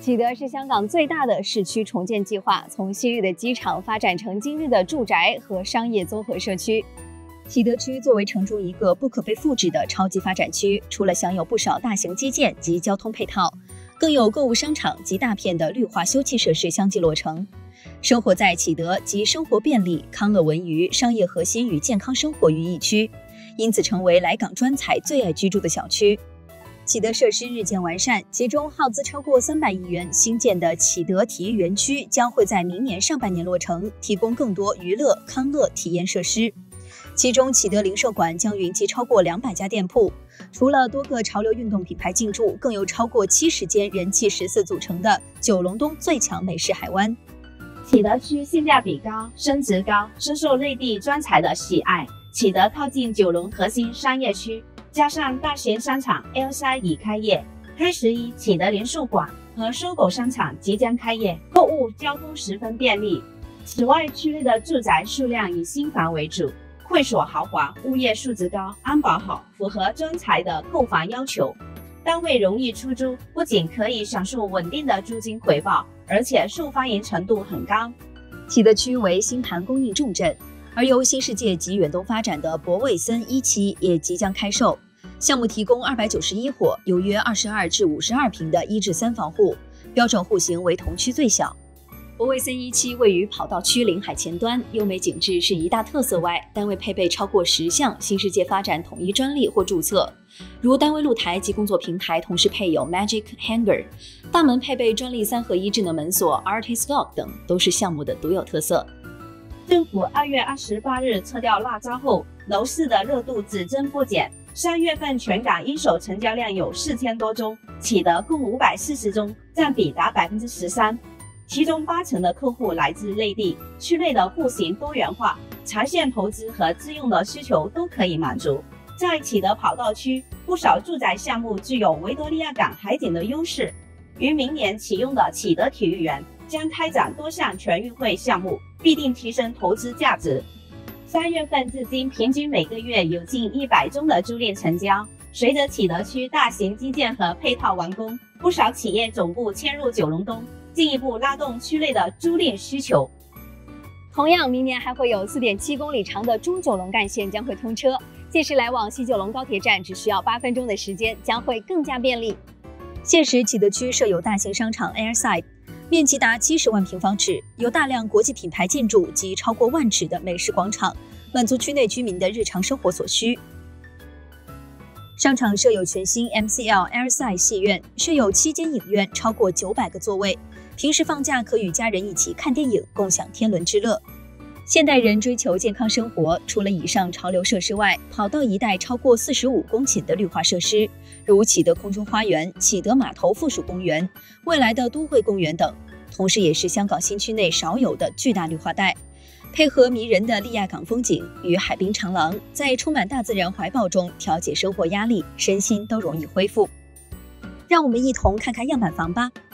启德是香港最大的市区重建计划，从昔日的机场发展成今日的住宅和商业综合社区。启德区作为城中一个不可被复制的超级发展区，除了享有不少大型基建及交通配套，更有购物商场及大片的绿化休憩设施相继落成。生活在启德集生活便利、康乐文娱、商业核心与健康生活于一区，因此成为来港专才最爱居住的小区。启德设施日渐完善，其中耗资超过300亿元新建的启德体育园区将会在明年上半年落成，提供更多娱乐、康乐体验设施。其中，启德零售馆将云集超过200家店铺，除了多个潮流运动品牌进驻，更有超过70间人气14组成的九龙东最强美式海湾。 启德区性价比高、升值高，深受内地专才的喜爱。启德靠近九龙核心商业区，加上大型商场 L3 已开业，开11启德联塑馆和搜狗商场即将开业，购物交通十分便利。此外，区内的住宅数量以新房为主，会所豪华，物业素质高，安保好，符合专才的购房要求。单位容易出租，不仅可以享受稳定的租金回报，而且受欢迎程度很高。 启德区为新盘供应重镇，而由新世界及远东发展的博卫森一期也即将开售。项目提供291伙，有约22至52平的1至3房户，标准户型为同区最小。博卫森一期位于跑道区临海前端，优美景致是一大特色外，单位配备超过10项新世界发展统一专利或注册，如单位露台及工作平台同时配有 Magic Hanger， 大门配备专利3合1智能门锁 Artist Lock 等，都是项目的独有特色。 政府2月28日撤掉辣招后，楼市的热度只增不减。3月份全港一手成交量有4000多宗，启德共540宗，占比达13%。其中80%的客户来自内地，区内的户型多元化，长线投资和自用的需求都可以满足。在启德跑道区，不少住宅项目具有维多利亚港海景的优势。于明年启用的启德体育园将开展多项全运会项目，必定提升投资价值。3月份至今，平均每个月有近100宗的租赁成交。随着启德区大型基建和配套完工，不少企业总部迁入九龙东，进一步拉动区内的租赁需求。 同样，明年还会有4.7公里长的中九龙干线将会通车，届时来往西九龙高铁站只需要8分钟的时间，将会更加便利。现时启德区设有大型商场 Airside， 面积达70万平方尺，有大量国际品牌进驻及超过1万尺的美食广场，满足区内居民的日常生活所需。商场设有全新 MCL Airside 戏院，设有7间影院，超过900个座位。平时放假可与家人一起看电影，共享天伦之乐。现代人追求健康生活，除了以上潮流设施外，跑道一带超过45公顷的绿化设施，如启德空中花园、启德码头附属公园、未来的都会公园等，同时也是香港新区内少有的巨大绿化带。配合迷人的利亚港风景与海滨长廊，在充满大自然怀抱中调节生活压力，身心都容易恢复。让我们一同看看样板房吧。